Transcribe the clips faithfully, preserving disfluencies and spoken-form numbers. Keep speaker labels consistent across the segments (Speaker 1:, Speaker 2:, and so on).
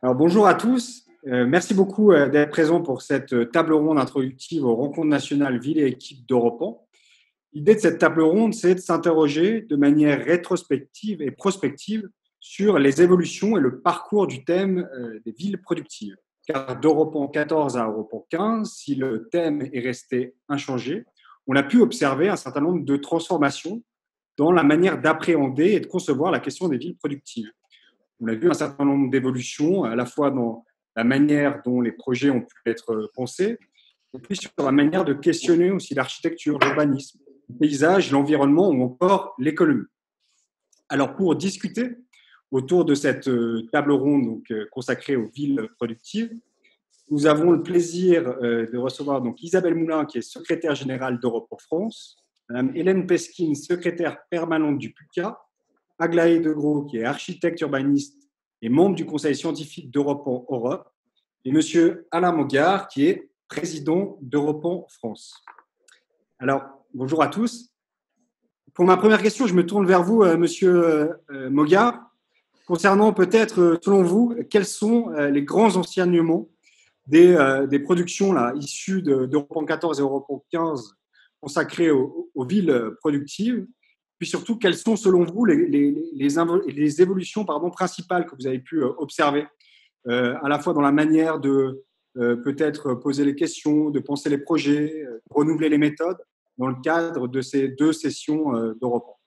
Speaker 1: Alors, bonjour à tous. Euh, merci beaucoup euh, d'être présents pour cette euh, table ronde introductive aux rencontres nationales Ville et équipe d'Europan. L'idée de cette table ronde, c'est de s'interroger de manière rétrospective et prospective sur les évolutions et le parcours du thème euh, des villes productives. Car d'Europan quatorze à Europan quinze, si le thème est resté inchangé, on a pu observer un certain nombre de transformations dans la manière d'appréhender et de concevoir la question des villes productives. On a vu un certain nombre d'évolutions, à la fois dans la manière dont les projets ont pu être pensés, et puis sur la manière de questionner aussi l'architecture, l'urbanisme, le paysage, l'environnement ou encore l'économie. Alors, pour discuter autour de cette table ronde donc, consacrée aux villes productives, nous avons le plaisir de recevoir donc Isabelle Moulin, qui est secrétaire générale d'Europe pour France, Madame Hélène Peskin, secrétaire permanente du PUCA, Aglaé Degros, qui est architecte urbaniste et membre du conseil scientifique d'Europan Europe, et Monsieur Alain Mogard, qui est président d'Europan France. Alors, bonjour à tous. Pour ma première question, je me tourne vers vous, euh, Monsieur euh, Mogard, concernant peut-être, euh, selon vous, quels sont euh, les grands enseignements des, euh, des productions là, issues d'Europan quatorze et Europan quinze consacrées aux, aux villes productives. Puis surtout, quelles sont, selon vous, les, les, les, les évolutions pardon, principales que vous avez pu observer, euh, à la fois dans la manière de euh, peut-être poser les questions, de penser les projets, euh, de renouveler les méthodes dans le cadre de ces deux sessions euh, d'Europan?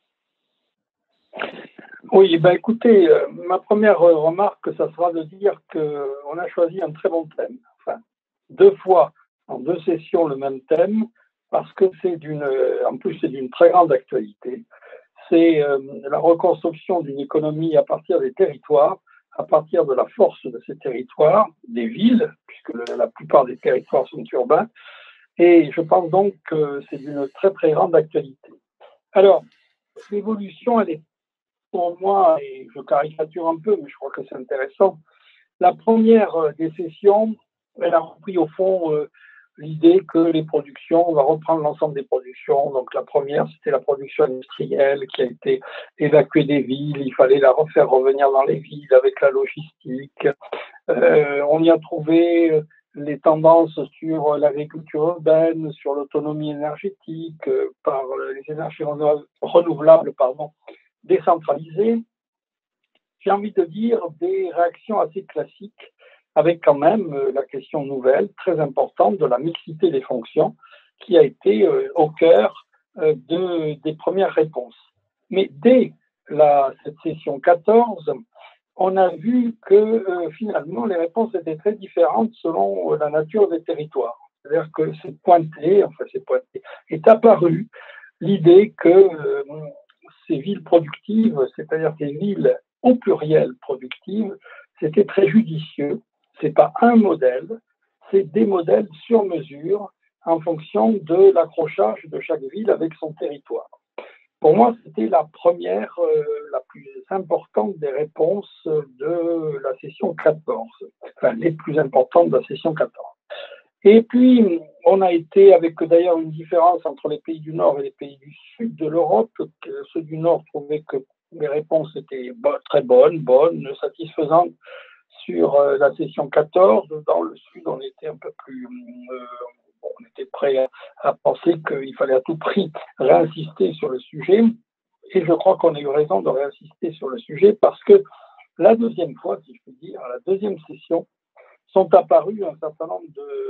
Speaker 2: Oui, ben écoutez, euh, ma première remarque, ça sera de dire qu'on a choisi un très bon thème. Enfin, deux fois en deux sessions le même thème, parce que c'est d'une, en plus c'est d'une très grande actualité. C'est euh, la reconstruction d'une économie à partir des territoires, à partir de la force de ces territoires, des villes, puisque la plupart des territoires sont urbains, et je pense donc que c'est d'une très très grande actualité. Alors, l'évolution, elle est pour moi, et je caricature un peu, mais je crois que c'est intéressant, la première des sessions, elle a repris au fond euh, l'idée que les productions, on va reprendre l'ensemble des productions. Donc la première, c'était la production industrielle qui a été évacuée des villes, il fallait la refaire revenir dans les villes avec la logistique. Euh, on y a trouvé les tendances sur l'agriculture urbaine, sur l'autonomie énergétique, euh, par les énergies renouvelables, pardon, décentralisées. J'ai envie de dire des réactions assez classiques, avec quand même la question nouvelle, très importante, de la mixité des fonctions, qui a été euh, au cœur euh, de, des premières réponses. Mais dès la, cette session quatorze, on a vu que euh, finalement les réponses étaient très différentes selon la nature des territoires. C'est-à-dire que c'est pointé, enfin c'est pointé, est apparu l'idée que euh, ces villes productives, c'est-à-dire ces villes au pluriel productives, c'était très judicieux. C'est pas un modèle, c'est des modèles sur mesure en fonction de l'accrochage de chaque ville avec son territoire. Pour moi, c'était la première, euh, la plus importante des réponses de la session quatorze, enfin les plus importantes de la session quatorze. Et puis, on a été, avec d'ailleurs une différence entre les pays du Nord et les pays du Sud de l'Europe, ceux du Nord trouvaient que les réponses étaient très bonnes, bonnes, satisfaisantes sur la session quatorze. Dans le Sud, on était un peu plus... Euh, on était prêt à, à penser qu'il fallait à tout prix réinsister sur le sujet. Et je crois qu'on a eu raison de réinsister sur le sujet parce que la deuxième fois, si je puis dire, la deuxième session, sont apparues un certain nombre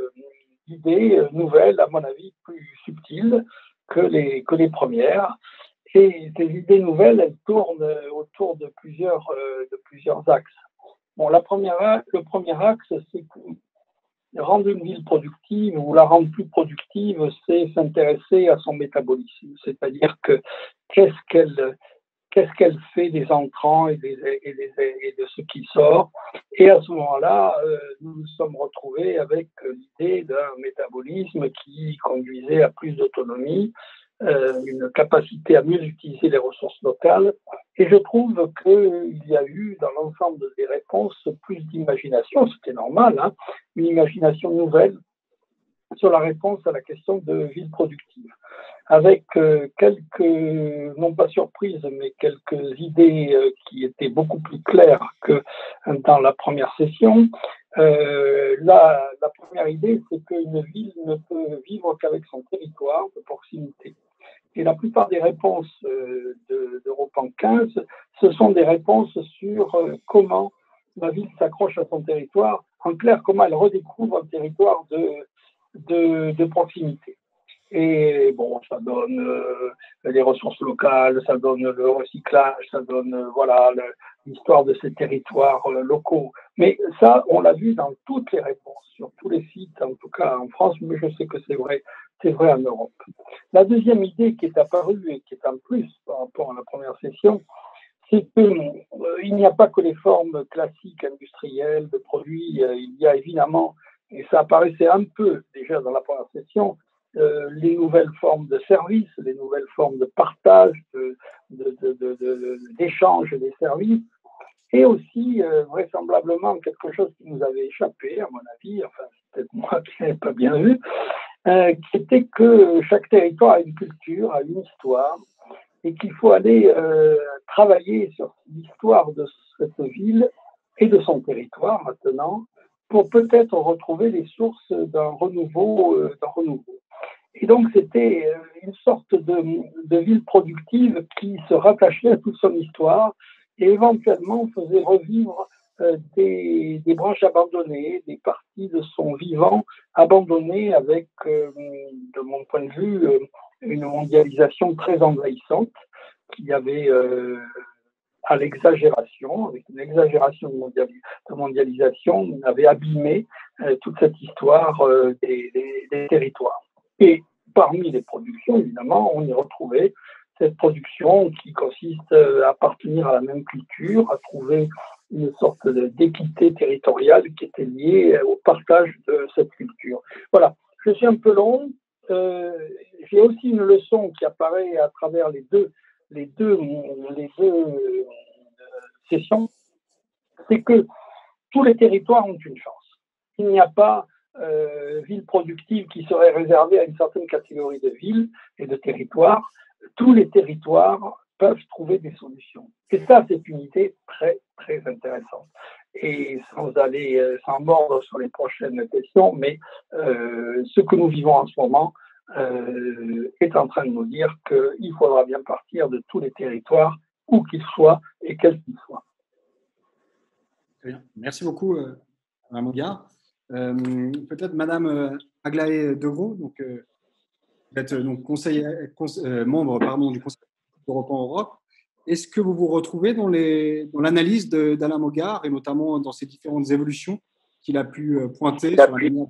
Speaker 2: d'idées nouvelles, à mon avis, plus subtiles que les, que les premières. Et ces idées nouvelles, elles tournent autour de plusieurs, de plusieurs axes. Bon, la première, le premier axe, c'est que rendre une ville productive ou la rendre plus productive, c'est s'intéresser à son métabolisme. C'est-à-dire que qu'est-ce qu'elle, qu'est-ce qu'elle fait des entrants et, des, et, des, et de ce qui sort. Et à ce moment-là, euh, nous nous sommes retrouvés avec l'idée d'un métabolisme qui conduisait à plus d'autonomie, euh, une capacité à mieux utiliser les ressources locales. Et je trouve qu'il y a eu dans l'ensemble des réponses plus d'imagination, c'était normal, hein, une imagination nouvelle sur la réponse à la question de ville productive. avec euh, quelques, non pas surprises, mais quelques idées euh, qui étaient beaucoup plus claires que dans la première session. Euh, la, la première idée, c'est qu'une ville ne peut vivre qu'avec son territoire de proximité. Et la plupart des réponses euh, de, d'Europan quinze, ce sont des réponses sur euh, comment la ville s'accroche à son territoire, en clair, comment elle redécouvre un territoire de, de, de proximité. Et bon, ça donne euh, les ressources locales, ça donne le recyclage, ça donne euh, voilà le, l'histoire de ces territoires euh, locaux. Mais ça, on l'a vu dans toutes les réponses, sur tous les sites, en tout cas en France, mais je sais que c'est vrai, c'est vrai en Europe. La deuxième idée qui est apparue et qui est en plus par rapport à la première session, c'est qu'il euh, n'y a pas que les formes classiques industrielles de produits, euh, il y a évidemment, et ça apparaissait un peu déjà dans la première session, euh, les nouvelles formes de services, les nouvelles formes de partage, de, de, de, de, de, d'échange des services, et aussi euh, vraisemblablement quelque chose qui nous avait échappé, à mon avis, enfin c'est peut-être moi qui n'avais pas bien vu, euh, qui était que chaque territoire a une culture, a une histoire, et qu'il faut aller euh, travailler sur l'histoire de cette ville et de son territoire maintenant, pour peut-être retrouver les sources d'un renouveau, euh, d'un renouveau. Et donc, c'était une sorte de, de ville productive qui se rattachait à toute son histoire et éventuellement faisait revivre euh, des, des branches abandonnées, des parties de son vivant abandonnées avec, euh, de mon point de vue, euh, une mondialisation très envahissante qui avait euh, à l'exagération, avec une exagération de, mondialis- de mondialisation, avait abîmé euh, toute cette histoire euh, des, des, des territoires. Et parmi les productions, évidemment, on y retrouvait cette production qui consiste à appartenir à la même culture, à trouver une sorte d'équité territoriale qui était liée au partage de cette culture. Voilà, je suis un peu long. Euh, j'ai aussi une leçon qui apparaît à travers les deux, les deux, les deux euh, sessions, c'est que tous les territoires ont une chance. Il n'y a pas euh, ville productive qui serait réservée à une certaine catégorie de villes et de territoires. Tous les territoires peuvent trouver des solutions. Et ça, c'est une idée très, très intéressante. Et sans aller, euh, sans mordre sur les prochaines questions, mais euh, ce que nous vivons en ce moment euh, est en train de nous dire qu'il faudra bien partir de tous les territoires, où qu'ils soient et quels qu'ils soient.
Speaker 1: Très bien. Merci beaucoup, euh, Madame Ogard. Euh, peut-être Madame euh, Aglaé Degros, donc, euh, vous êtes euh, donc conseiller, cons- euh, membre pardon, du Conseil européen Europe. Est-ce que vous vous retrouvez dans, les, dans l'analyse de, d'Alain Mogard et notamment dans ces différentes évolutions qu'il a pu euh, pointer sur la manière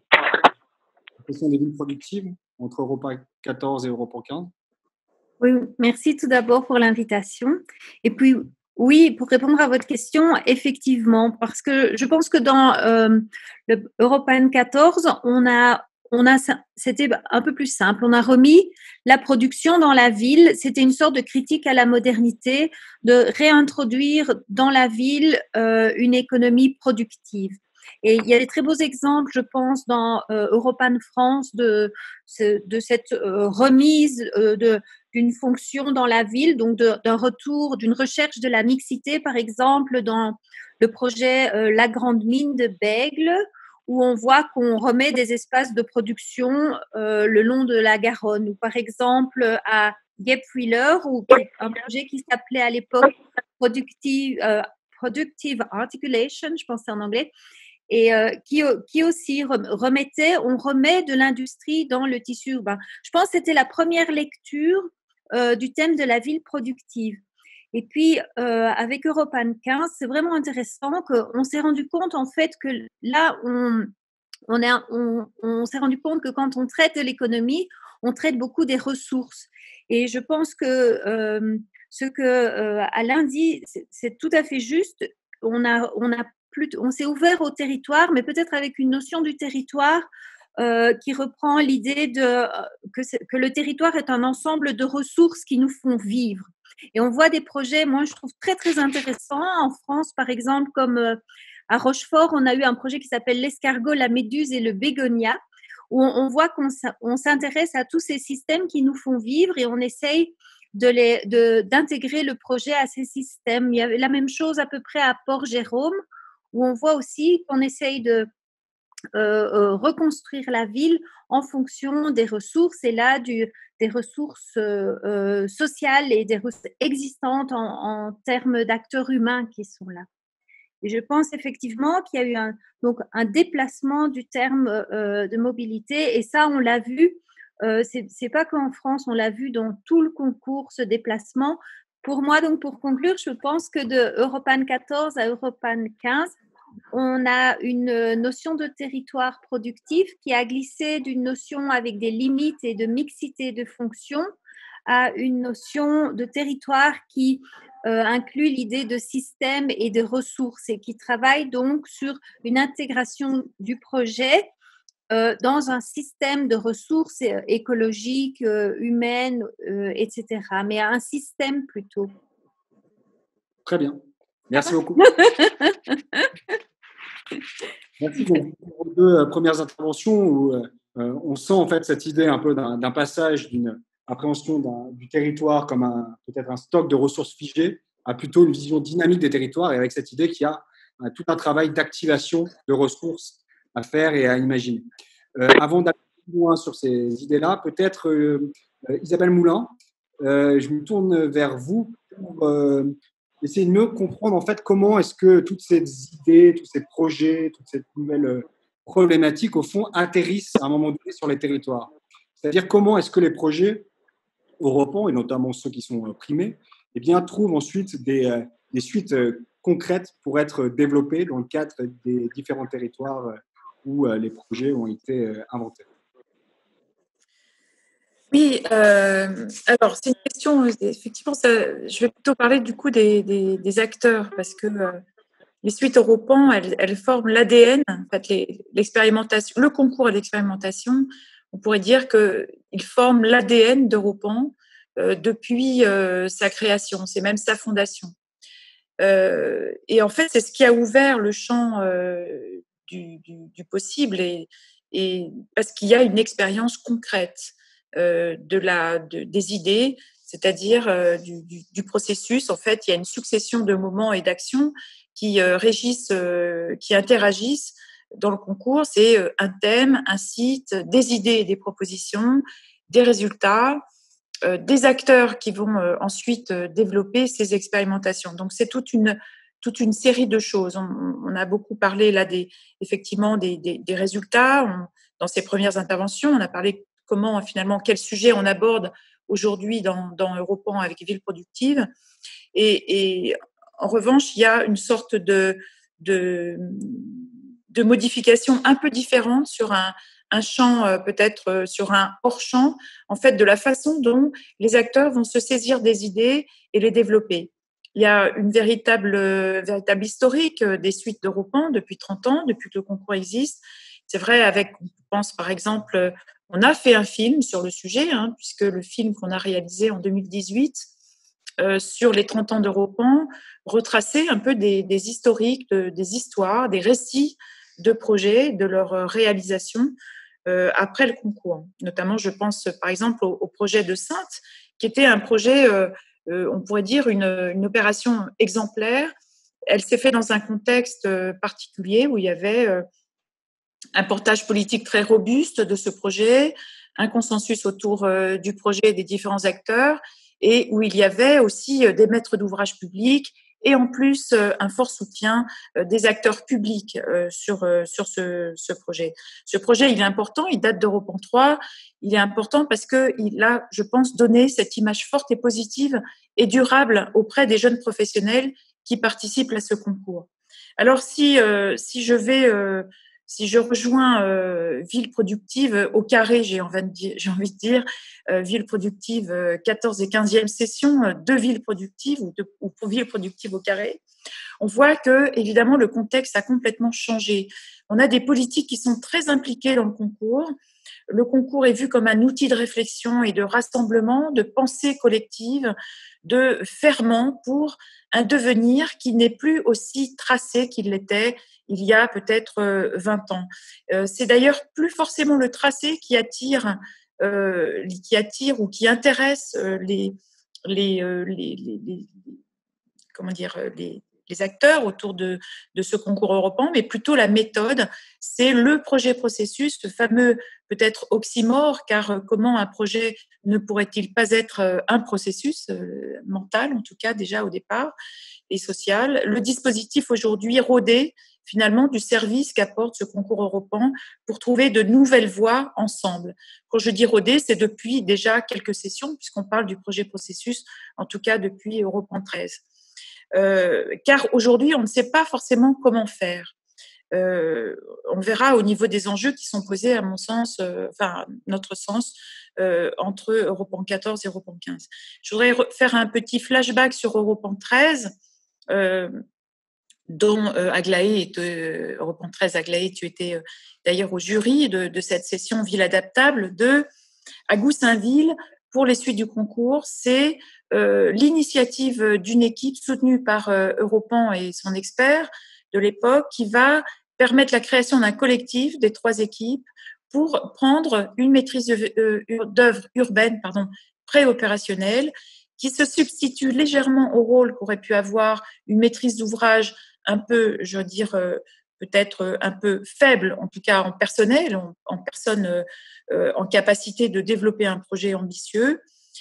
Speaker 1: la question des villes productives entre Europa quatorze et Europa quinze?
Speaker 3: Oui, merci tout d'abord pour l'invitation. Et puis, oui, pour répondre à votre question, effectivement, parce que je pense que dans euh, le European quatorze, on a, on a, c'était un peu plus simple. On a remis la production dans la ville. C'était une sorte de critique à la modernité, de réintroduire dans la ville euh, une économie productive. Et il y a des très beaux exemples, je pense, dans euh, Europan France de, de cette euh, remise euh, de d'une fonction dans la ville, donc de, d'un retour, d'une recherche de la mixité, par exemple, dans le projet euh, La Grande Mine de Bègle, où on voit qu'on remet des espaces de production euh, le long de la Garonne, ou par exemple à Guebwiller, ou un projet qui s'appelait à l'époque Productive, euh, Productive Articulation, je pense c'est en anglais, et euh, qui, qui aussi remettait, on remet de l'industrie dans le tissu urbain. Je pense que c'était la première lecture euh, du thème de la ville productive. Et puis, euh, avec Europan quinze, c'est vraiment intéressant qu'on s'est rendu compte, en fait, que là, on, on, est, on, on s'est rendu compte que quand on traite de l'économie, on traite beaucoup des ressources. Et je pense que euh, ce que euh, Alain dit, c'est, c'est tout à fait juste. On a, on a plus, on s'est ouvert au territoire, mais peut-être avec une notion du territoire euh, qui reprend l'idée de, que, que le territoire est un ensemble de ressources qui nous font vivre. Et on voit des projets, moi je trouve très très intéressants en France, par exemple, comme euh, à Rochefort, on a eu un projet qui s'appelle l'escargot, la méduse et le bégonia, où on, on voit qu'on on s'intéresse à tous ces systèmes qui nous font vivre et on essaye de les, de, d'intégrer le projet à ces systèmes. Il y a la même chose à peu près à Port-Jérôme, où on voit aussi qu'on essaye de euh, euh, reconstruire la ville en fonction des ressources, et là, du, des ressources euh, euh, sociales et des ressources existantes en, en termes d'acteurs humains qui sont là. Et je pense effectivement qu'il y a eu un, donc un déplacement du terme euh, de mobilité, et ça, on l'a vu. Euh, c'est, c'est pas qu'en France, on l'a vu dans tout le concours, ce déplacement. Pour moi, donc, pour conclure, je pense que de Europan quatorze à Europan quinze, on a une notion de territoire productif qui a glissé d'une notion avec des limites et de mixité de fonctions à une notion de territoire qui euh, inclut l'idée de système et de ressources et qui travaille donc sur une intégration du projet euh, dans un système de ressources écologiques, euh, humaines, euh, et cetera. Mais un système plutôt.
Speaker 1: Très bien. Merci beaucoup. Merci pour vos deux premières interventions où euh, on sent en fait cette idée un peu d'un, d'un passage d'une appréhension d'un, du territoire comme un, peut-être un stock de ressources figées à plutôt une vision dynamique des territoires, et avec cette idée qu'il y a euh, tout un travail d'activation de ressources à faire et à imaginer. Euh, avant d'aller plus loin sur ces idées-là, peut-être euh, euh, Isabelle Moulin, euh, je me tourne vers vous pour euh, essayer de mieux comprendre en fait comment est-ce que toutes ces idées, tous ces projets, toutes ces nouvelles problématiques au fond atterrissent à un moment donné sur les territoires. C'est-à-dire comment est-ce que les projets européens, et notamment ceux qui sont primés, eh bien, trouvent ensuite des, des suites concrètes pour être développées dans le cadre des différents territoires où les projets ont été inventés.
Speaker 4: Oui, euh, alors c'est une question, effectivement, ça, je vais plutôt parler du coup des, des, des acteurs, parce que euh, les suites Europan, elles, elles forment l'A D N, en fait, les, l'expérimentation, le concours et l'expérimentation, on pourrait dire qu'ils forment l'A D N d'Europan euh, depuis euh, sa création, c'est même sa fondation. Euh, et en fait, c'est ce qui a ouvert le champ euh, du, du, du possible, et, et parce qu'il y a une expérience concrète euh, de la, de, des idées, c'est-à-dire euh, du, du, du processus. En fait, il y a une succession de moments et d'actions qui euh, régissent, euh, qui interagissent dans le concours. C'est euh, un thème, un site, des idées et des propositions, des résultats, euh, des acteurs qui vont euh, ensuite euh, développer ces expérimentations. Donc, c'est toute une, toute une série de choses. On, on a beaucoup parlé là des, effectivement des, des, des résultats. On, dans ces premières interventions, on a parlé comment finalement, quel sujet on aborde aujourd'hui dans, dans Europan avec Ville productive. Et, et en revanche, il y a une sorte de, de, de modification un peu différente sur un, un champ, euh, peut-être euh, sur un hors-champ, en fait, de la façon dont les acteurs vont se saisir des idées et les développer. Il y a une véritable, euh, véritable historique euh, des suites d'Europan depuis trente ans, depuis que le concours existe. C'est vrai, avec, on pense par exemple, on a fait un film sur le sujet, hein, puisque le film qu'on a réalisé en deux mille dix-huit euh, sur les trente ans d'Europan retraçait un peu des, des historiques, de, des histoires, des récits de projets, de leur réalisation euh, après le concours. Notamment, je pense par exemple au, au projet de Saintes, qui était un projet, euh, euh, on pourrait dire, une, une opération exemplaire. Elle s'est faite dans un contexte particulier où il y avait euh, un portage politique très robuste de ce projet, un consensus autour euh, du projet et des différents acteurs, et où il y avait aussi euh, des maîtres d'ouvrage publics et en plus euh, un fort soutien euh, des acteurs publics euh, sur, euh, sur ce, ce projet. Ce projet, il est important, il date d'Europan trois, il est important parce qu'il a, je pense, donné cette image forte et positive et durable auprès des jeunes professionnels qui participent à ce concours. Alors, si, euh, si je vais... Euh, Si je rejoins euh, Ville productive au carré, j'ai envie de dire, j'ai envie de dire euh, Ville productive euh, quatorze et quinzième session euh, de Ville productive ou, de, ou pour Ville productive au carré, on voit que évidemment le contexte a complètement changé. On a des politiques qui sont très impliquées dans le concours. Le concours est vu comme un outil de réflexion et de rassemblement, de pensée collective, de ferment pour un devenir qui n'est plus aussi tracé qu'il l'était il y a peut-être vingt ans. Euh, c'est d'ailleurs plus forcément le tracé qui attire, euh, qui attire ou qui intéresse euh, les, les, euh, les, les, les, comment dire, les, les acteurs autour de, de ce concours européen, mais plutôt la méthode. C'est le projet-processus, ce fameux peut-être oxymore, car comment un projet ne pourrait-il pas être un processus euh, mental, en tout cas déjà au départ, et social. Le dispositif aujourd'hui rodé, finalement, du service qu'apporte ce concours européen pour trouver de nouvelles voies ensemble. Quand je dis rodé, c'est depuis déjà quelques sessions, puisqu'on parle du projet-processus, en tout cas depuis Europan treize. Euh, car aujourd'hui, on ne sait pas forcément comment faire. Euh, on verra au niveau des enjeux qui sont posés, à mon sens, euh, enfin, notre sens, euh, entre Europan quatorze et Europan quinze. Je voudrais faire un petit flashback sur Europan treize, euh, dont euh, Aglaé, euh, Europan treize, Aglaé, tu étais euh, d'ailleurs au jury de, de cette session Ville adaptable de à Goussainville pour les suites du concours. C'est euh, l'initiative d'une équipe soutenue par euh, Europan et son expert de l'époque qui va permettre la création d'un collectif des trois équipes pour prendre une maîtrise d'œuvre urbaine pardon, préopérationnelle qui se substitue légèrement au rôle qu'aurait pu avoir une maîtrise d'ouvrage un peu, je veux dire, euh, peut-être un peu faible, en tout cas en personnel, en, en personne euh, en capacité de développer un projet ambitieux.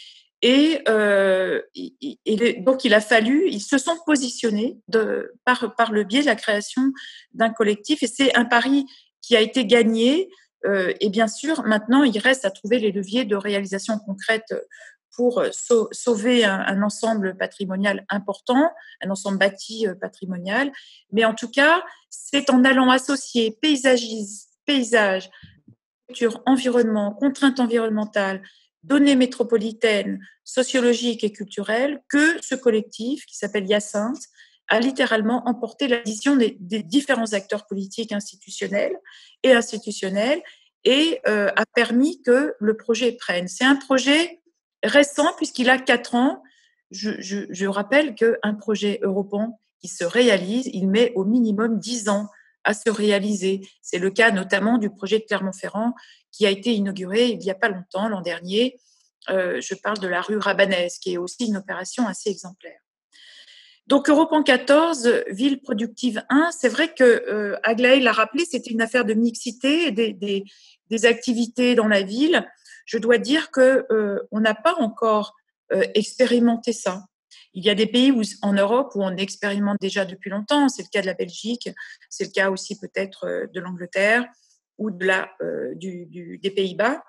Speaker 4: Et, euh, et, et donc, il a fallu, ils se sont positionnés de, par, par le biais de la création d'un collectif. Et c'est un pari qui a été gagné. Euh, et bien sûr, maintenant, il reste à trouver les leviers de réalisation concrète pour sauver un, un ensemble patrimonial important, un ensemble bâti patrimonial. Mais en tout cas, c'est en allant associer paysagisme, paysage, environnement, contraintes environnementales, données métropolitaines, sociologiques et culturelles que ce collectif, qui s'appelle Hyacinthe, a littéralement emporté la vision des, des différents acteurs politiques institutionnels et institutionnels et euh, a permis que le projet prenne. C'est un projet récent puisqu'il a quatre ans. Je, je, je rappelle qu'un projet européen qui se réalise, il met au minimum dix ans à se réaliser. C'est le cas notamment du projet de Clermont-Ferrand qui a été inauguré il n'y a pas longtemps, l'an dernier. Euh, je parle de la rue Rabanès, qui est aussi une opération assez exemplaire. Donc, Europan quatorze, ville productive un, c'est vrai que euh, Aglaé l'a rappelé, c'était une affaire de mixité, des, des, des activités dans la ville. Je dois dire qu'on euh, n'a pas encore euh, expérimenté ça. Il y a des pays où, en Europe où on expérimente déjà depuis longtemps. C'est le cas de la Belgique, c'est le cas aussi peut-être de l'Angleterre ou de la, euh, du, du, des Pays-Bas,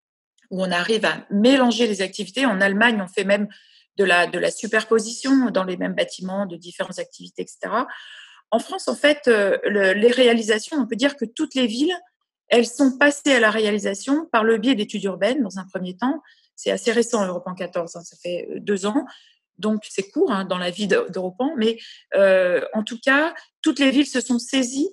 Speaker 4: où on arrive à mélanger les activités. En Allemagne, on fait même de la, de la superposition dans les mêmes bâtiments de différentes activités, et cetera. En France, en fait, euh, le, les réalisations, on peut dire que toutes les villes, elles sont passées à la réalisation par le biais d'études urbaines dans un premier temps. C'est assez récent, Europan quatorze, hein, ça fait deux ans. Donc, c'est court hein, dans la vie d'Europan. Mais euh, en tout cas, toutes les villes se sont saisies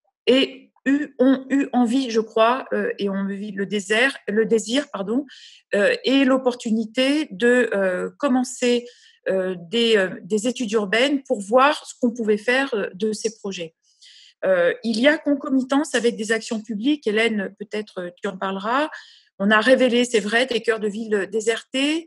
Speaker 4: et eu, ont eu envie, je crois, euh, et ont eu le désir, le désir pardon, euh, et l'opportunité de euh, commencer euh, des, euh, des études urbaines pour voir ce qu'on pouvait faire de ces projets. Euh, il y a concomitance avec des actions publiques. Hélène, peut-être tu en parleras. On a révélé, c'est vrai, des cœurs de ville désertés,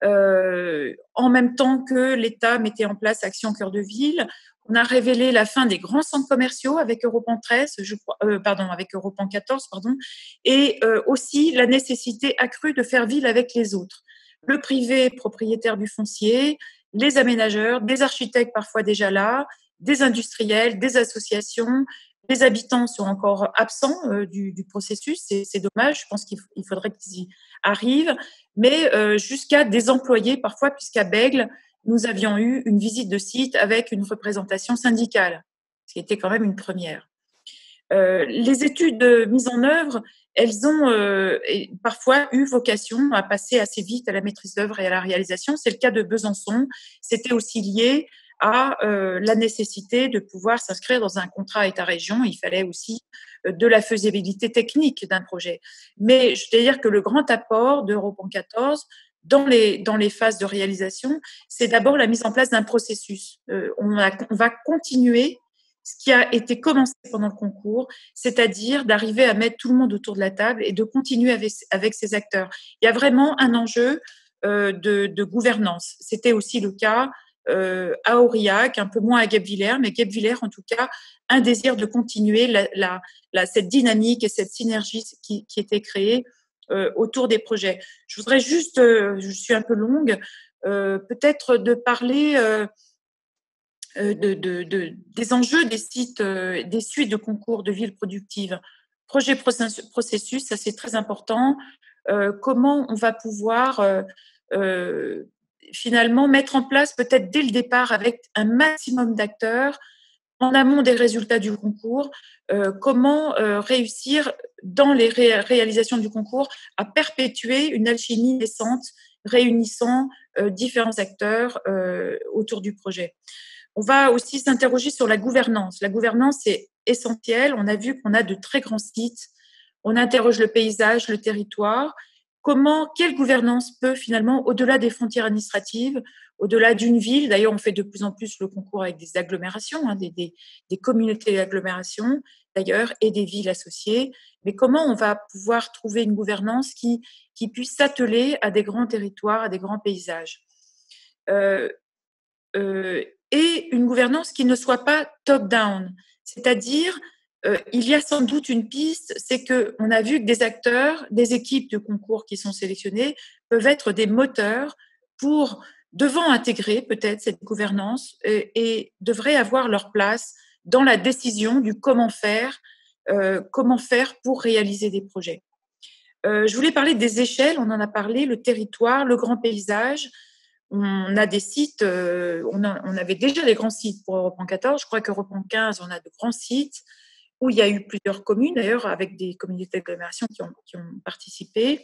Speaker 4: euh, en même temps que l'État mettait en place Action Cœur de Ville. On a révélé la fin des grands centres commerciaux avec Europan treize, je crois, euh, pardon, avec Europan quatorze, pardon, et euh, aussi la nécessité accrue de faire ville avec les autres. Le privé propriétaire du foncier, les aménageurs, des architectes parfois déjà là, des industriels, des associations. Les habitants sont encore absents euh, du, du processus, c'est, c'est dommage, je pense qu'il il faudrait qu'ils y arrivent, mais euh, jusqu'à des employés parfois, puisqu'à Bègles, nous avions eu une visite de site avec une représentation syndicale, ce qui était quand même une première. Euh, les études de mise en œuvre, elles ont euh, parfois eu vocation à passer assez vite à la maîtrise d'œuvre et à la réalisation. C'est le cas de Besançon. C'était aussi lié à euh, la nécessité de pouvoir s'inscrire dans un contrat État-région. Il fallait aussi euh, de la faisabilité technique d'un projet. Mais je veux dire que le grand apport d'Europan quatorze, dans les, dans les phases de réalisation, c'est d'abord la mise en place d'un processus. Euh, on, a, on va continuer ce qui a été commencé pendant le concours, c'est-à-dire d'arriver à mettre tout le monde autour de la table et de continuer avec, avec ces acteurs. Il y a vraiment un enjeu euh, de, de gouvernance. C'était aussi le cas euh, à Aurillac, un peu moins à Guebwiller, mais Guebwiller, en tout cas, un désir de continuer la, la, la, cette dynamique et cette synergie qui, qui était créée euh, autour des projets. Je voudrais juste, euh, je suis un peu longue, euh, peut-être de parler euh, de, de, de, des enjeux des sites, euh, des suites de concours de villes productives. Projet processus, ça c'est très important. Euh, comment on va pouvoir euh, euh, finalement mettre en place peut-être dès le départ avec un maximum d'acteurs en amont des résultats du concours, euh, comment euh, réussir dans les ré- réalisations du concours à perpétuer une alchimie naissante réunissant euh, différents acteurs euh, autour du projet. On va aussi s'interroger sur la gouvernance. La gouvernance est essentielle. On a vu qu'on a de très grands sites. On interroge le paysage, le territoire. Comment, quelle gouvernance peut finalement, au-delà des frontières administratives, au-delà d'une ville, d'ailleurs on fait de plus en plus le concours avec des agglomérations, hein, des, des, des communautés d'agglomération d'ailleurs, et des villes associées, mais comment on va pouvoir trouver une gouvernance qui, qui puisse s'atteler à des grands territoires, à des grands paysages euh, euh, et une gouvernance qui ne soit pas top-down, c'est-à-dire Euh, il y a sans doute une piste, c'est qu'on a vu que des acteurs, des équipes de concours qui sont sélectionnées peuvent être des moteurs pour, devant intégrer peut-être cette gouvernance et, et devraient avoir leur place dans la décision du comment faire, euh, comment faire pour réaliser des projets. Euh, je voulais parler des échelles, on en a parlé, le territoire, le grand paysage. On a des sites, euh, on, a, on avait déjà des grands sites pour Europan quatorze, je crois qu'Europan quinze, on a de grands sites où il y a eu plusieurs communes, d'ailleurs, avec des communautés d'agglomération qui ont, qui ont participé.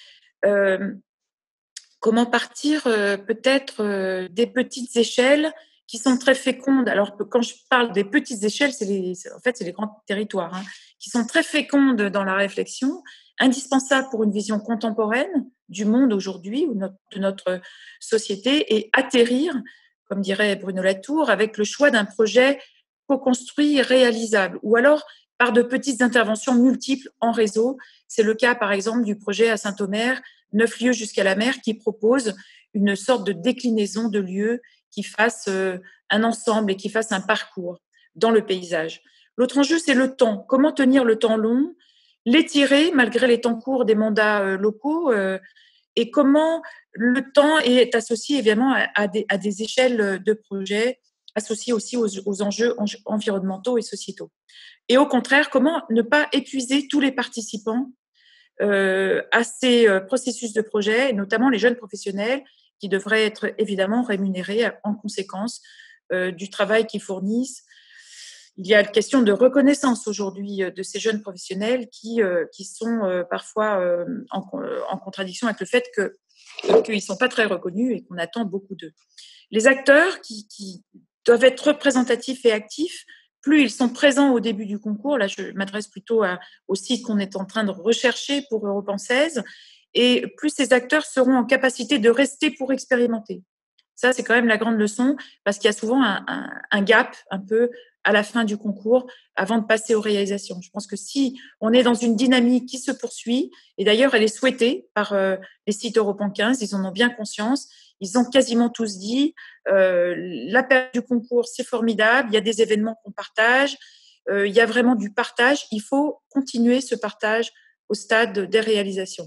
Speaker 4: Euh, comment partir euh, peut-être euh, des petites échelles qui sont très fécondes. Alors, quand je parle des petites échelles, c'est les, en fait, c'est les grands territoires, hein, qui sont très fécondes dans la réflexion, indispensables pour une vision contemporaine du monde aujourd'hui ou notre, de notre société, et atterrir, comme dirait Bruno Latour, avec le choix d'un projet co-construit et réalisable, ou alors par de petites interventions multiples en réseau. C'est le cas, par exemple, du projet à Saint-Omer, neuf lieux jusqu'à la mer, qui propose une sorte de déclinaison de lieux qui fassent un ensemble et qui fassent un parcours dans le paysage. L'autre enjeu, c'est le temps. Comment tenir le temps long, l'étirer malgré les temps courts des mandats locaux, et comment le temps est associé évidemment à des, à des échelles de projets, associés aussi aux, aux enjeux environnementaux et sociétaux. Et au contraire, comment ne pas épuiser tous les participants euh, à ces euh, processus de projet, notamment les jeunes professionnels qui devraient être évidemment rémunérés en conséquence euh, du travail qu'ils fournissent. Il y a la question de reconnaissance aujourd'hui de ces jeunes professionnels qui, euh, qui sont euh, parfois euh, en, en contradiction avec le fait que, qu'ils ne sont pas très reconnus et qu'on attend beaucoup d'eux. Les acteurs qui, qui doivent être représentatifs et actifs, plus ils sont présents au début du concours, là je m'adresse plutôt à, au site qu'on est en train de rechercher pour Europan seize, et plus ces acteurs seront en capacité de rester pour expérimenter. Ça, c'est quand même la grande leçon, parce qu'il y a souvent un, un, un gap un peu à la fin du concours avant de passer aux réalisations. Je pense que si on est dans une dynamique qui se poursuit, et d'ailleurs elle est souhaitée par euh, les sites Europan quinze, ils en ont bien conscience, ils ont quasiment tous dit euh, la période du concours, c'est formidable, il y a des événements qu'on partage, euh, il y a vraiment du partage, il faut continuer ce partage au stade des réalisations.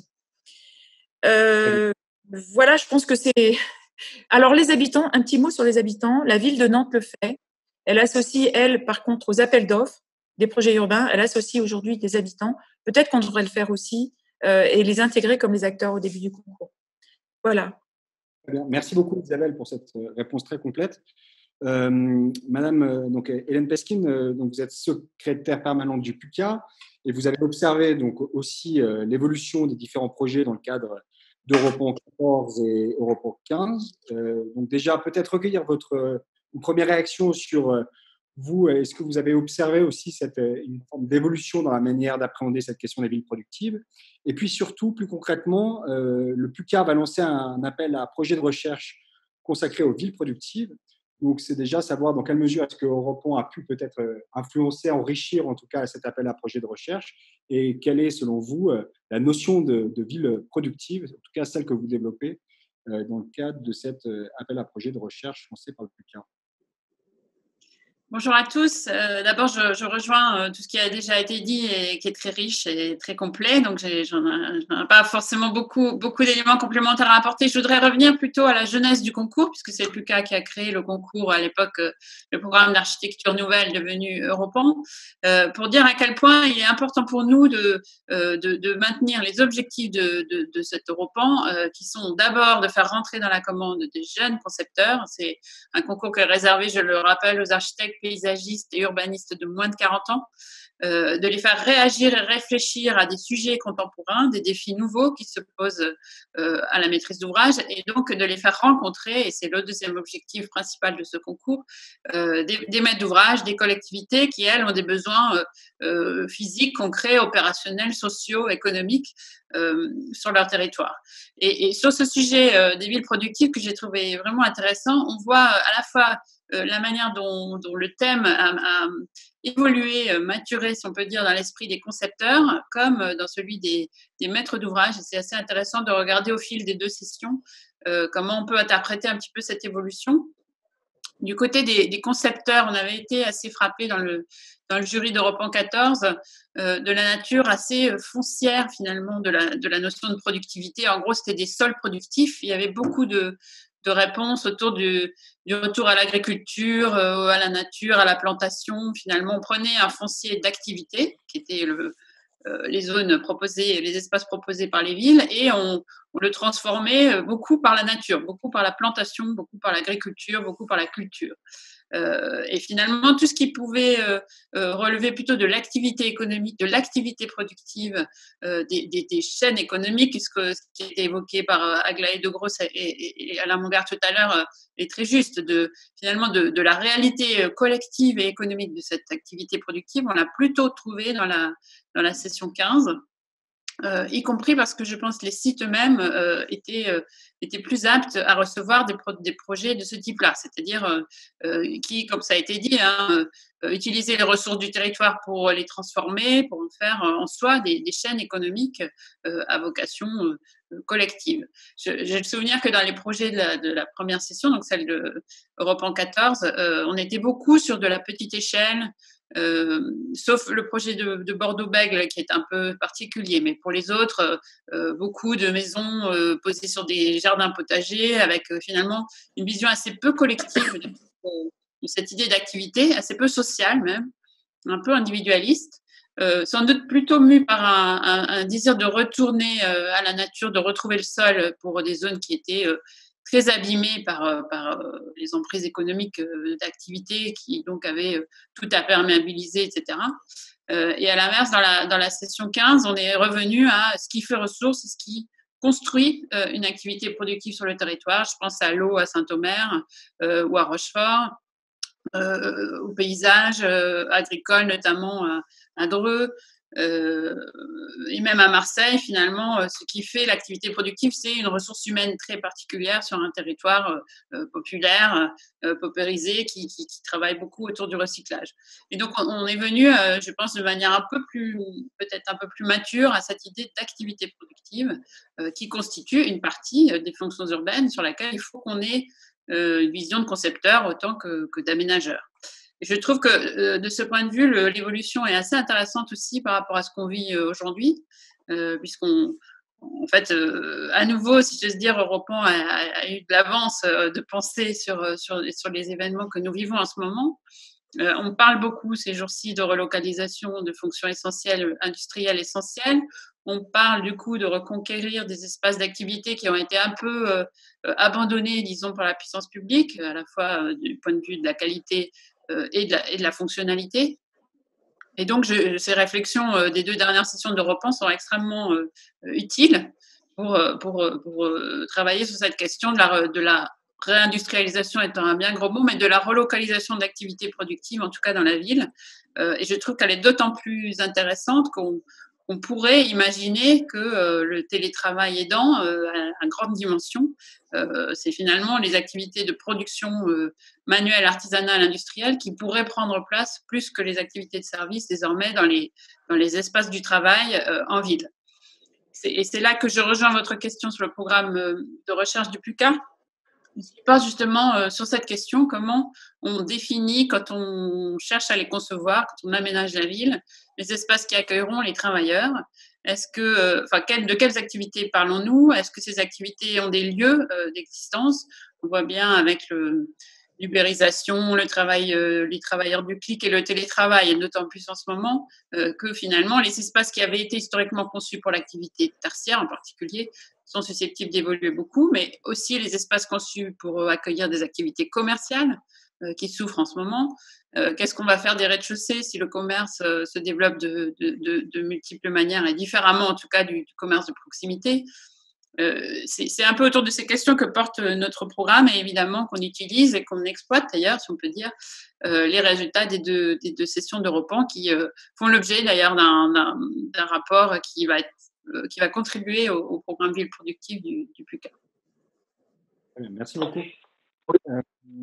Speaker 4: Euh, voilà, je pense que c'est... Alors, les habitants, un petit mot sur les habitants. La ville de Nantes le fait. Elle associe, elle, par contre, aux appels d'offres des projets urbains, elle associe aujourd'hui des habitants. Peut-être qu'on devrait le faire aussi euh, et les intégrer comme les acteurs au début du concours. Voilà.
Speaker 1: Très bien. Merci beaucoup, Isabelle, pour cette réponse très complète. Euh, Madame euh, donc, Hélène Peskin, euh, donc vous êtes secrétaire permanente du P U C A et vous avez observé donc, aussi euh, l'évolution des différents projets dans le cadre d'Europan quatorze et Europan quinze. Euh, donc déjà, peut-être recueillir votre une première réaction sur euh, vous, est-ce que vous avez observé aussi cette, une forme d'évolution dans la manière d'appréhender cette question des villes productives? Et puis surtout, plus concrètement, euh, le PUCA va lancer un appel à projet de recherche consacré aux villes productives. Donc, c'est déjà savoir dans quelle mesure est-ce que Europon a pu peut-être influencer, enrichir en tout cas cet appel à projet de recherche, et quelle est, selon vous, la notion de, de ville productive, en tout cas celle que vous développez dans le cadre de cet appel à projet de recherche lancé par le PUCA.
Speaker 5: Bonjour à tous. Euh, D'abord, je, je rejoins euh, tout ce qui a déjà été dit et qui est très riche et très complet. Donc, j'en ai pas forcément beaucoup, beaucoup d'éléments complémentaires à apporter. Je voudrais revenir plutôt à la jeunesse du concours, puisque c'est le PUCA qui a créé le concours à l'époque, euh, le programme d'architecture nouvelle devenu Europan, euh, pour dire à quel point il est important pour nous de, euh, de, de maintenir les objectifs de, de, de cet Europan, euh, qui sont d'abord de faire rentrer dans la commande des jeunes concepteurs. C'est un concours qui est réservé, je le rappelle, aux architectes, paysagistes et urbanistes de moins de quarante ans, euh, de les faire réagir et réfléchir à des sujets contemporains, des défis nouveaux qui se posent euh, à la maîtrise d'ouvrage, et donc de les faire rencontrer, et c'est le deuxième objectif principal de ce concours, euh, des, des maîtres d'ouvrage, des collectivités qui, elles, ont des besoins euh, euh, physiques, concrets, opérationnels, sociaux, économiques euh, sur leur territoire. Et, et sur ce sujet euh, des villes productives que j'ai trouvé vraiment intéressant, on voit à la fois Euh, la manière dont, dont le thème a, a évolué, euh, maturé, si on peut dire, dans l'esprit des concepteurs, comme dans celui des, des maîtres d'ouvrage. C'est assez intéressant de regarder au fil des deux sessions euh, comment on peut interpréter un petit peu cette évolution. Du côté des, des concepteurs, on avait été assez frappés dans le, dans le jury d'Europan quatorze euh, de la nature assez foncière, finalement, de la, de la notion de productivité. En gros, c'était des sols productifs. Il y avait beaucoup de de réponses autour du, du retour à l'agriculture, euh, à la nature, à la plantation. Finalement, on prenait un foncier d'activité, qui était le, euh, les zones proposées, les espaces proposés par les villes, et on, on le transformait beaucoup par la nature, beaucoup par la plantation, beaucoup par l'agriculture, beaucoup par la culture. Euh, et finalement, tout ce qui pouvait euh, euh, relever plutôt de l'activité économique, de l'activité productive, euh, des, des, des chaînes économiques, ce, que, ce qui a été évoqué par euh, Aglaé de Grosse et, et, et Alain Mongard tout à l'heure, euh, est très juste, de, finalement de, de la réalité collective et économique de cette activité productive. On l'a plutôt trouvé dans la, dans la session quinze. Euh, y compris parce que je pense que les sites eux-mêmes euh, étaient, euh, étaient plus aptes à recevoir des, pro- des projets de ce type-là, c'est-à-dire euh, euh, qui, comme ça a été dit, hein, euh, utiliser les ressources du territoire pour les transformer, pour en faire euh, en soi des, des chaînes économiques euh, à vocation euh, collective. Je, j'ai le souvenir que dans les projets de la, de la première session, donc celle de Europan quatorze, euh, on était beaucoup sur de la petite échelle, Euh, sauf le projet de, de Bordeaux-Bègles qui est un peu particulier, mais pour les autres, euh, beaucoup de maisons euh, posées sur des jardins potagers avec euh, finalement une vision assez peu collective de, de cette idée d'activité, assez peu sociale même, un peu individualiste, euh, sans doute plutôt mu par un, un, un désir de retourner euh, à la nature, de retrouver le sol pour des zones qui étaient euh, très abîmées par, par les emprises économiques d'activité qui donc avaient tout à perméabiliser, et cetera. Et à l'inverse, dans la, dans la session quinze, on est revenu à ce qui fait ressource, ce qui construit une activité productive sur le territoire. Je pense à l'eau à Saint-Omer euh, ou à Rochefort, euh, au paysage euh, agricole, notamment à, à Dreux. Euh, et même à Marseille, finalement, euh, ce qui fait l'activité productive, c'est une ressource humaine très particulière sur un territoire euh, populaire, euh, paupérisé, qui, qui, qui travaille beaucoup autour du recyclage. Et donc, on, on est venu, euh, je pense, de manière un peu plus, peut-être un peu plus mature à cette idée d'activité productive euh, qui constitue une partie euh, des fonctions urbaines sur laquelle il faut qu'on ait euh, une vision de concepteur autant que, que d'aménageur. Et je trouve que euh, de ce point de vue, le, l'évolution est assez intéressante aussi par rapport à ce qu'on vit euh, aujourd'hui, euh, puisqu'on, en fait, euh, à nouveau, si j'ose dire, Europan a, a, a eu de l'avance euh, de pensée sur, sur, sur les événements que nous vivons en ce moment. Euh, on parle beaucoup ces jours-ci de relocalisation de fonctions essentielles, industrielles essentielles. On parle du coup de reconquérir des espaces d'activité qui ont été un peu euh, abandonnés, disons, par la puissance publique, à la fois euh, du point de vue de la qualité euh, et, de la, et de la fonctionnalité. Et donc, je, ces réflexions euh, des deux dernières sessions d'Europan sont extrêmement euh, utiles pour, pour, pour, pour travailler sur cette question de la, de la réindustrialisation étant un bien gros mot, mais de la relocalisation d'activités productives, en tout cas dans la ville. Euh, et je trouve qu'elle est d'autant plus intéressante qu'on on pourrait imaginer que euh, le télétravail aidant, euh, à, à grande dimension, euh, c'est finalement les activités de production euh, manuelle, artisanale, industrielle qui pourraient prendre place plus que les activités de service désormais dans les, dans les espaces du travail euh, en ville. C'est, et c'est là que je rejoins votre question sur le programme de recherche du PUCA. Il se passe justement euh, sur cette question, comment on définit, quand on cherche à les concevoir, quand on aménage la ville, les espaces qui accueilleront les travailleurs. Est-ce que, euh, enfin, quel, de quelles activités parlons-nous? Est-ce que ces activités ont des lieux euh, d'existence? On voit bien avec le, l'ubérisation, le travail, euh, les travailleurs du clic et le télétravail, et d'autant plus en ce moment, euh, que finalement, les espaces qui avaient été historiquement conçus pour l'activité tertiaire en particulier sont susceptibles d'évoluer beaucoup, mais aussi les espaces conçus pour euh, accueillir des activités commerciales euh, qui souffrent en ce moment. Euh, qu'est-ce qu'on va faire des rez-de-chaussée si le commerce euh, se développe de, de, de, de multiples manières et différemment, en tout cas, du, du commerce de proximité? Euh, c'est, c'est un peu autour de ces questions que porte notre programme et évidemment qu'on utilise et qu'on exploite d'ailleurs, si on peut dire, euh, les résultats des deux, des deux sessions d'Europan qui euh, font l'objet d'ailleurs d'un, d'un, d'un rapport qui va, être, euh, qui va contribuer au, au programme Ville Productive du, du PUCA.
Speaker 1: Merci beaucoup. Euh,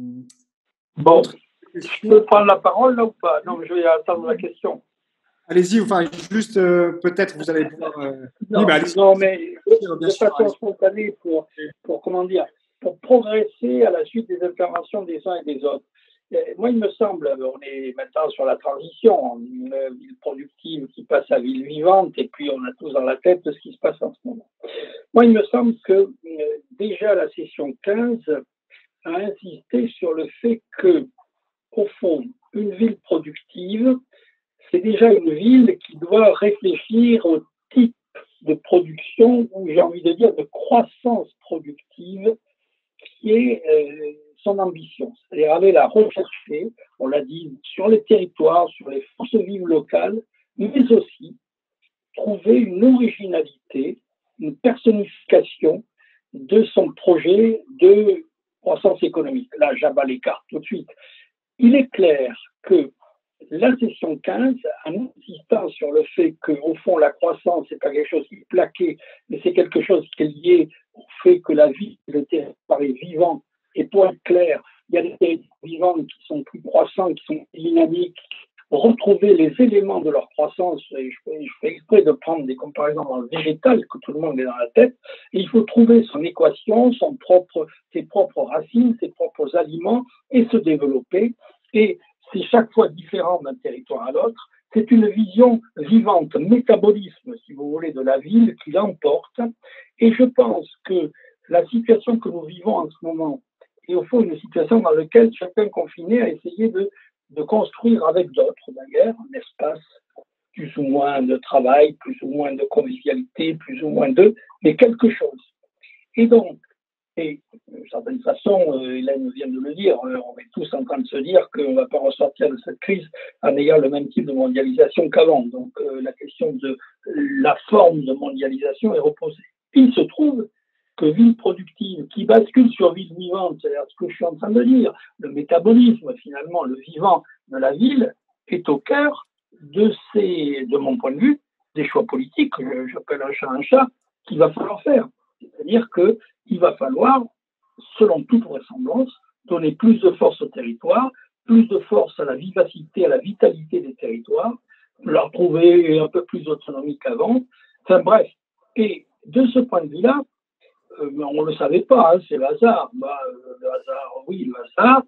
Speaker 2: bon, je peux prendre la parole là ou pas? Non, je vais attendre la question.
Speaker 1: Allez-y, enfin, juste, euh, peut-être vous allez pouvoir… Euh...
Speaker 2: Non,
Speaker 1: oui, bah,
Speaker 2: non, mais de façon spontanée, pour, pour, comment dire, pour progresser à la suite des interventions des uns et des autres. Et moi, il me semble, on est maintenant sur la transition, une ville productive qui passe à ville vivante, et puis on a tous dans la tête ce qui se passe en ce moment. Moi, il me semble que euh, déjà la session quinze a insisté sur le fait que, au fond, une ville productive, c'est déjà une ville qui doit réfléchir au type de production, ou j'ai envie de dire de croissance productive, qui est euh, son ambition. C'est-à-dire aller la rechercher, on l'a dit, sur les territoires, sur les forces vives locales, mais aussi trouver une originalité, une personnification de son projet de croissance économique. Là, j'abats les cartes tout de suite. Il est clair que la session quinze, en insistant sur le fait qu'au fond, la croissance, c'est pas quelque chose qui est plaqué, mais c'est quelque chose qui est lié au fait que la vie, le territoire est vivant. Et pour être clair, il y a des territoires vivants qui sont plus croissants, qui sont plus dynamiques. Retrouver les éléments de leur croissance, et je fais, je fais exprès de prendre des comparaisons dans le végétal, que tout le monde est dans la tête, et il faut trouver son équation, son propre, ses propres racines, ses propres aliments, et se développer. Et c'est chaque fois différent d'un territoire à l'autre. C'est une vision vivante, métabolisme, si vous voulez, de la ville qui l'emporte. Et je pense que la situation que nous vivons en ce moment est au fond une situation dans laquelle chacun confiné a essayé de, de construire avec d'autres, d'ailleurs, un espace plus ou moins de travail, plus ou moins de convivialité, plus ou moins de, mais quelque chose. Et donc, et d'une certaine façon, euh, Hélène vient de le dire, euh, on est tous en train de se dire qu'on ne va pas ressortir de cette crise en ayant le même type de mondialisation qu'avant. Donc euh, la question de la forme de mondialisation est reposée. Il se trouve que ville productive qui bascule sur ville vivante, c'est-à-dire ce que je suis en train de dire, le métabolisme finalement, le vivant de la ville, est au cœur de, ces, de mon point de vue, des choix politiques, j'appelle un chat un chat, qu'il va falloir faire. C'est-à-dire qu'il va falloir, selon toute vraisemblance, donner plus de force au territoire, plus de force à la vivacité, à la vitalité des territoires, leur trouver un peu plus d'autonomie qu'avant. Enfin bref, et de ce point de vue-là, euh, on ne le savait pas, hein, c'est le hasard. Bah, le hasard, oui, le hasard.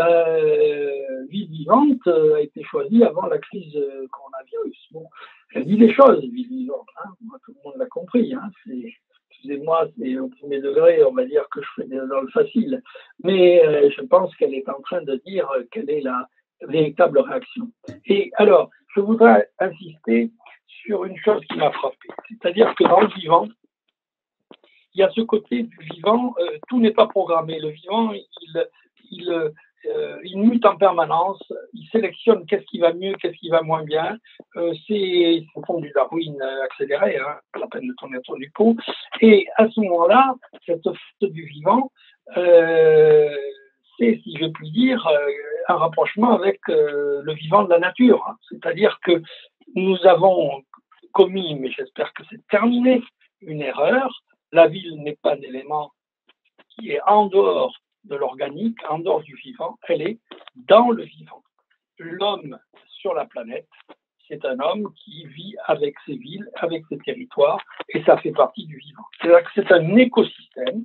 Speaker 2: Euh, Ville vivante euh, a été choisie avant la crise euh, coronavirus. Bon, elle dit les choses, Ville vivante. Hein. Moi, tout le monde l'a compris. Hein, c'est... Excusez-moi, c'est au premier degré, on va dire que je fais dans le facile. Mais euh, je pense qu'elle est en train de dire quelle est la véritable réaction. Et alors, je voudrais insister sur une chose qui m'a frappé. C'est-à-dire que dans le vivant, il y a ce côté du vivant, euh, tout n'est pas programmé. Le vivant, il, il, euh, il mute en permanence, il sélectionne qu'est-ce qui va mieux, qu'est-ce qui va moins bien. Euh, c'est au fond du Darwin accéléré, hein, pas la peine de tourner autour du pot. Et à ce moment-là, cette force du vivant, euh, c'est, si je puis dire, euh, un rapprochement avec euh, le vivant de la nature. Hein. C'est-à-dire que nous avons commis, mais j'espère que c'est terminé, une erreur. La ville n'est pas un élément qui est en dehors de l'organique, en dehors du vivant, elle est dans le vivant. L'homme sur la planète, c'est un homme qui vit avec ses villes, avec ses territoires, et ça fait partie du vivant. C'est-à-dire que c'est un écosystème.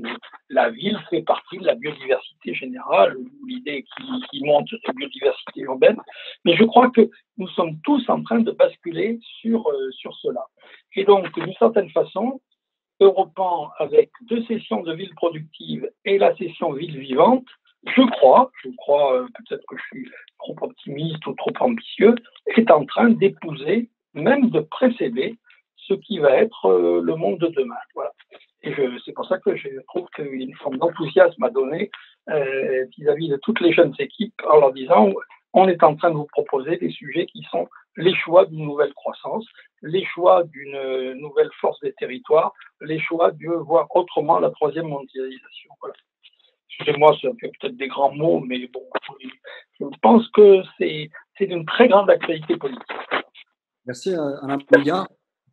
Speaker 2: La ville fait partie de la biodiversité générale, ou l'idée qui, qui monte de biodiversité urbaine, mais je crois que nous sommes tous en train de basculer sur, euh, sur cela. Et donc, d'une certaine façon, Europan, avec deux sessions de villes productives et la session ville vivante, je crois, je crois euh, peut-être que je suis trop optimiste ou trop ambitieux, est en train d'épouser, même de précéder, ce qui va être euh, le monde de demain. Voilà. Et je, c'est pour ça que je trouve qu'il y a une forme d'enthousiasme à donner euh, vis-à-vis de toutes les jeunes équipes en leur disant on est en train de vous proposer des sujets qui sont les choix d'une nouvelle croissance, les choix d'une nouvelle force des territoires, les choix de voir autrement la troisième mondialisation. Voilà. Excusez-moi, ça fait peut-être des grands mots, mais bon, je pense que c'est, c'est d'une très grande actualité politique.
Speaker 1: Merci Alain Bégard.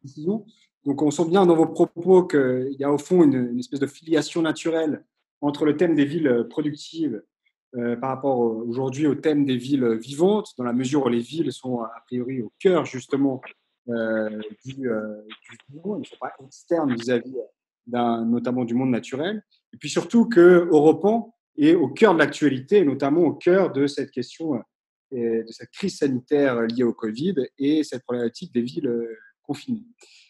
Speaker 1: Donc on sent bien dans vos propos qu'il y a au fond une, une espèce de filiation naturelle entre le thème des villes productives euh, par rapport aujourd'hui au thème des villes vivantes, dans la mesure où les villes sont a priori au cœur justement euh, du, euh, du vivant, elles ne sont pas externes vis-à-vis d'un, notamment du monde naturel. Et puis surtout que Europan est au cœur de l'actualité, notamment au cœur de cette question, euh, de cette crise sanitaire liée au Covid et cette problématique des villes euh, confinées.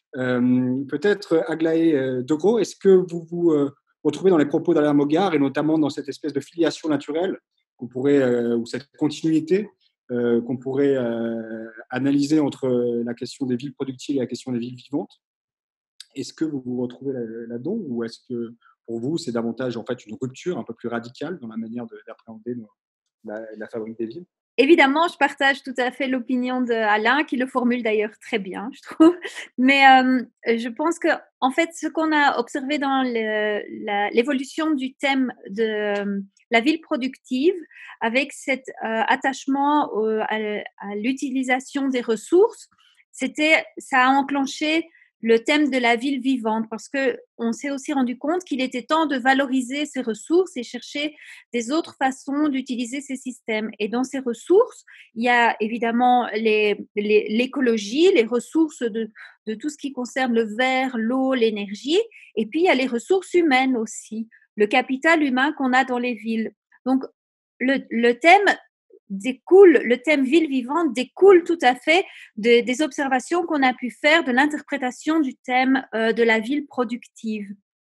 Speaker 1: Euh, peut-être Aglaé euh, Degros, est-ce que vous vous euh, retrouvez dans les propos d'Alain Bégard et notamment dans cette espèce de filiation naturelle qu'on pourrait, euh, ou cette continuité euh, qu'on pourrait euh, analyser entre la question des villes productives et la question des villes vivantes? Est-ce que vous vous retrouvez là-dedans ou est-ce que pour vous c'est davantage en fait une rupture un peu plus radicale dans la manière de, d'appréhender la, la fabrique des villes?
Speaker 3: Évidemment, je partage tout à fait l'opinion d'Alain, qui le formule d'ailleurs très bien, je trouve. Mais euh, je pense que, en fait, ce qu'on a observé dans le, la, l'évolution du thème de euh, la ville productive, avec cet euh, attachement au, à, à l'utilisation des ressources, c'était, ça a enclenché le thème de la ville vivante, parce que on s'est aussi rendu compte qu'il était temps de valoriser ces ressources et chercher des autres façons d'utiliser ces systèmes. Et dans ces ressources, il y a évidemment les, les, l'écologie, les ressources de, de tout ce qui concerne le verre, l'eau, l'énergie, et puis il y a les ressources humaines aussi, le capital humain qu'on a dans les villes. Donc, le, le thème découle, le thème ville vivante découle tout à fait de, des observations qu'on a pu faire de l'interprétation du thème euh, de la ville productive.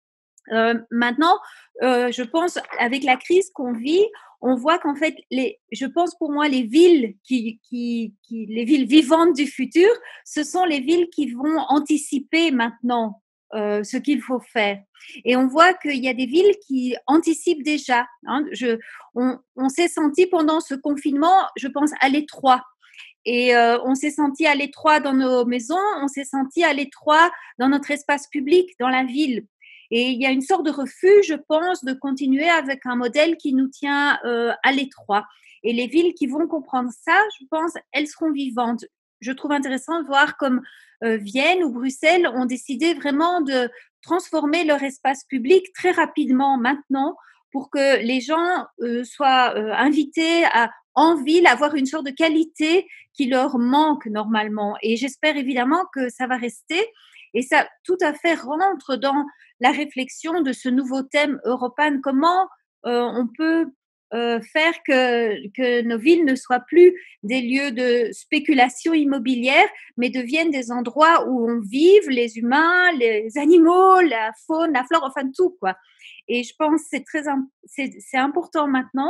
Speaker 3: Euh, maintenant, euh, je pense, avec la crise qu'on vit, on voit qu'en fait, les, je pense pour moi, les villes qui, qui, qui, les villes vivantes du futur, ce sont les villes qui vont anticiper maintenant euh, ce qu'il faut faire. Et on voit qu'il y a des villes qui anticipent déjà. Hein. Je, on, on s'est senti pendant ce confinement, je pense, à l'étroit. Et euh, on s'est senti à l'étroit dans nos maisons, on s'est senti à l'étroit dans notre espace public, dans la ville. Et il y a une sorte de refus, je pense, de continuer avec un modèle qui nous tient euh, à l'étroit. Et les villes qui vont comprendre ça, je pense, elles seront vivantes. Je trouve intéressant de voir comme euh, Vienne ou Bruxelles ont décidé vraiment de transformer leur espace public très rapidement maintenant pour que les gens euh, soient euh, invités à, en ville, à avoir une sorte de qualité qui leur manque normalement. Et j'espère évidemment que ça va rester. Et ça tout à fait rentre dans la réflexion de ce nouveau thème Europan. Comment euh, on peut euh, faire que, que nos villes ne soient plus des lieux de spéculation immobilière, mais deviennent des endroits où on vive, les humains, les animaux, la faune, la flore, enfin tout, quoi. Et je pense que c'est très, c'est, c'est important maintenant.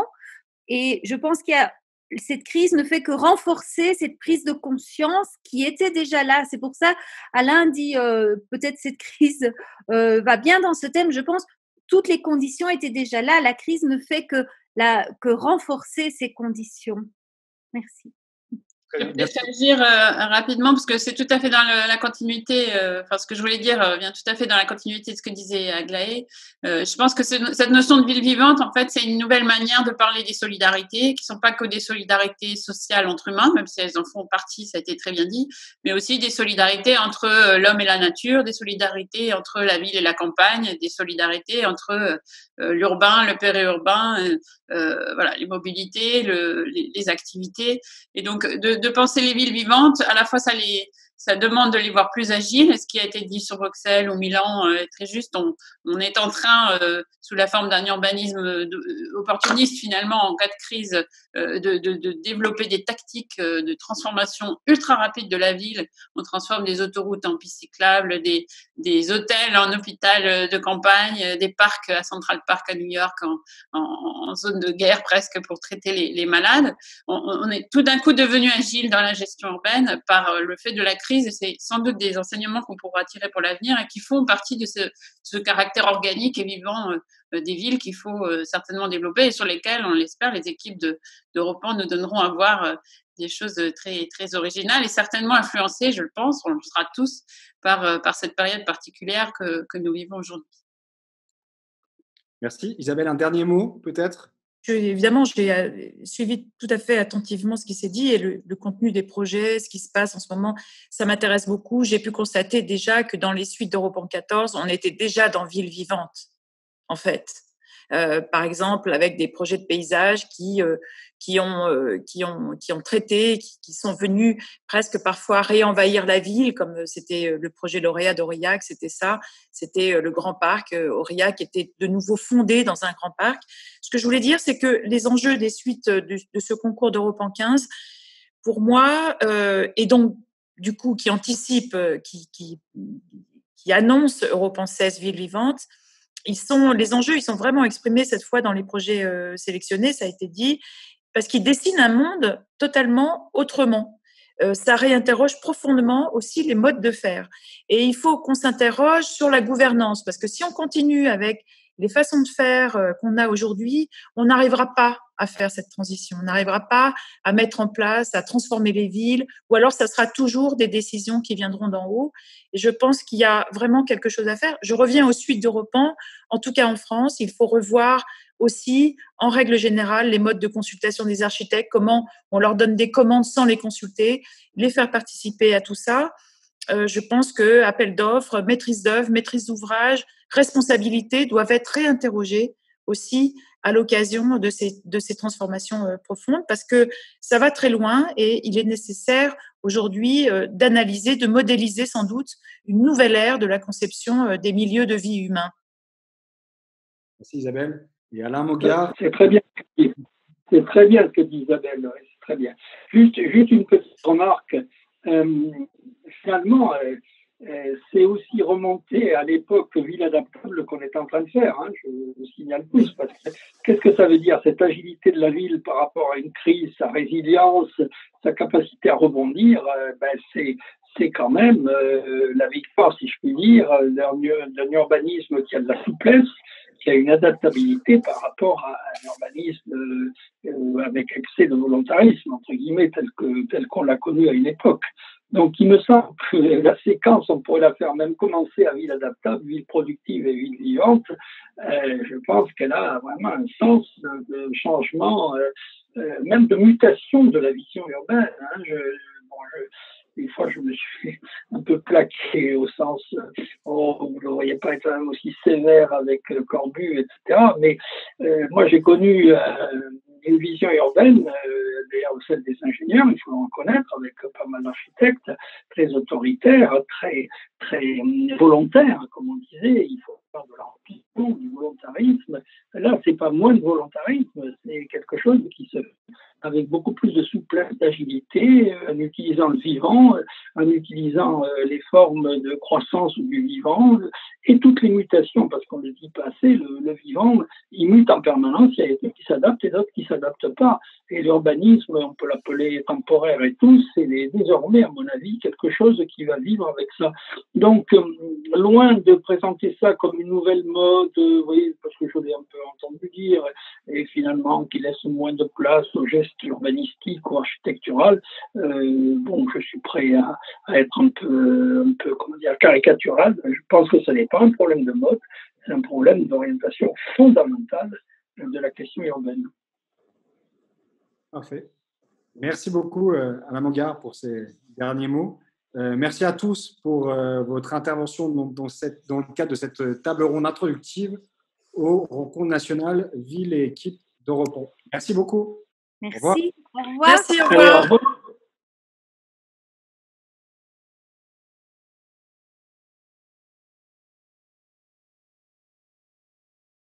Speaker 3: Et je pense qu'il y a cette crise ne fait que renforcer cette prise de conscience qui était déjà là. C'est pour ça, Alain dit euh, peut-être cette crise euh, va bien dans ce thème. Je pense toutes les conditions étaient déjà là. La crise ne fait que, la, que renforcer ces conditions. Merci.
Speaker 1: Très
Speaker 5: Je
Speaker 1: bien,
Speaker 5: vais
Speaker 1: merci.
Speaker 5: peut-être agir euh, rapidement parce que c'est tout à fait dans le- la continuité, euh, enfin ce que je voulais dire euh, vient tout à fait dans la continuité de ce que disait Aglaé. Euh, je pense que ce- cette notion de ville vivante, en fait, c'est une nouvelle manière de parler des solidarités, qui ne sont pas que des solidarités sociales entre humains, même si elles en font partie, ça a été très bien dit, mais aussi des solidarités entre euh, l'homme et la nature, des solidarités entre la ville et la campagne, des solidarités entre euh, l'urbain, le périurbain, euh, euh, voilà, les mobilités, le, les, les activités. Et donc, de, de penser les villes vivantes, à la fois, ça, les, ça demande de les voir plus agiles. Et ce qui a été dit sur Bruxelles ou Milan est très juste. On, on est en train, euh, sous la forme d'un urbanisme de, opportuniste, finalement, en cas de crise, euh, de, de, de développer des tactiques de transformation ultra rapide de la ville. On transforme des autoroutes en pistes cyclables, des, des hôtels en hôpital de campagne, des parcs à Central Park à New York en, en, en zone de guerre presque pour traiter les, les malades. On, on est tout d'un coup devenu agile dans la gestion urbaine par le fait de la crise et c'est sans doute des enseignements qu'on pourra tirer pour l'avenir et qui font partie de ce, ce caractère organique et vivant euh, des villes qu'il faut euh, certainement développer et sur lesquelles, on l'espère, les équipes de, d'Europan nous donneront à voir euh, des choses très, très originales et certainement influencées, je le pense, on le sera tous, par, euh, par cette période particulière que, que nous vivons aujourd'hui.
Speaker 1: Merci. Isabelle, un dernier mot peut-être ?
Speaker 4: Je, évidemment, j'ai suivi tout à fait attentivement ce qui s'est dit et le, le contenu des projets, ce qui se passe en ce moment, ça m'intéresse beaucoup. J'ai pu constater déjà que dans les suites d'Europan quatorze, on était déjà dans Ville vivante, en fait. Euh, par exemple, avec des projets de paysage qui euh, qui ont euh, qui ont qui ont traité, qui, qui sont venus presque parfois réenvahir la ville, comme c'était le projet lauréat d'Aurillac, c'était ça, c'était le grand parc Aurillac qui était de nouveau fondé dans un grand parc. Ce que je voulais dire, c'est que les enjeux des suites de, de ce concours d'Europan quinze, pour moi, euh, et donc du coup qui anticipe, qui qui qui annonce Europan seize Ville vivante. Ils sont, les enjeux, ils sont vraiment exprimés cette fois dans les projets euh, sélectionnés, ça a été dit, parce qu'ils dessinent un monde totalement autrement. Euh, ça réinterroge profondément aussi les modes de faire. Et il faut qu'on s'interroge sur la gouvernance, parce que si on continue avec les façons de faire euh, qu'on a aujourd'hui, on n'arrivera pas à faire cette transition, on n'arrivera pas à mettre en place, à transformer les villes, ou alors ça sera toujours des décisions qui viendront d'en haut. Et je pense qu'il y a vraiment quelque chose à faire. Je reviens aux suites d'Europan. En tout cas en France, il faut revoir aussi, en règle générale, les modes de consultation des architectes, comment on leur donne des commandes sans les consulter, les faire participer à tout ça. Euh, je pense que appel d'offres, maîtrise d'œuvre, maîtrise d'ouvrage, responsabilité doivent être réinterrogées aussi à l'occasion de ces, de ces transformations euh, profondes parce que ça va très loin et il est nécessaire aujourd'hui euh, d'analyser, de modéliser sans doute une nouvelle ère de la conception euh, des milieux de vie humains.
Speaker 1: Merci Isabelle. Et Alain Mogard.
Speaker 2: C'est très bien. C'est très bien ce que dit Isabelle. C'est très bien. Juste, juste une petite remarque. Euh, finalement, euh, euh, c'est aussi remonté à l'époque ville adaptable qu'on est en train de faire. Hein, je vous signale tous. Parce que qu'est-ce que ça veut dire, cette agilité de la ville par rapport à une crise, sa résilience, sa capacité à rebondir, euh, ben c'est c'est quand même euh, la victoire, si je puis dire, d'un, d'un urbanisme qui a de la souplesse, qui a une adaptabilité par rapport à un urbanisme euh, avec excès de volontarisme, entre guillemets, tel, que, tel qu'on l'a connu à une époque. Donc, il me semble que la séquence, on pourrait la faire même commencer à ville adaptable, ville productive et ville vivante. Euh, je pense qu'elle a vraiment un sens de changement, euh, euh, même de mutation de la vision urbaine. Hein. Je, bon, je, Des fois, je me suis un peu plaqué au sens, oh, vous ne devriez pas être aussi sévère avec le Corbu, et cetera. Mais euh, moi, j'ai connu euh, une vision urbaine, euh, d'ailleurs celle des ingénieurs, il faut le reconnaître, avec pas mal d'architectes, très autoritaire, très, très volontaire, comme on disait. Il faut faire de l'ambition, du volontarisme. Là, c'est pas moins de volontarisme, c'est quelque chose qui se fait avec beaucoup plus de souplesse, d'agilité, en utilisant le vivant, en utilisant les formes de croissance du vivant et toutes les mutations, parce qu'on ne le dit pas assez, le, le vivant, il mute en permanence, il y a des trucs qui s'adaptent et d'autres qui ne s'adaptent pas. Et l'urbanisme urbanisme, on peut l'appeler temporaire et tout, c'est désormais, à mon avis, quelque chose qui va vivre avec ça. Donc, euh, loin de présenter ça comme une nouvelle mode, euh, vous voyez, parce que je l'ai un peu entendu dire, et finalement qui laisse moins de place aux gestes urbanistiques ou architectural, euh, bon, je suis prêt à, à être un peu, un peu, comment dire, caricatural. Je pense que ce n'est pas un problème de mode, c'est un problème d'orientation fondamentale de la question urbaine.
Speaker 1: Parfait. Merci beaucoup, euh, Alain Mogard, pour ces derniers mots. Euh, merci à tous pour euh, votre intervention dans, dans, cette, dans le cadre de cette table ronde introductive aux rencontres nationales Ville et équipe d'Europon. Merci beaucoup.
Speaker 3: Merci.
Speaker 1: Au revoir.
Speaker 3: Au revoir.
Speaker 4: Merci, au revoir.
Speaker 2: Alors, bon.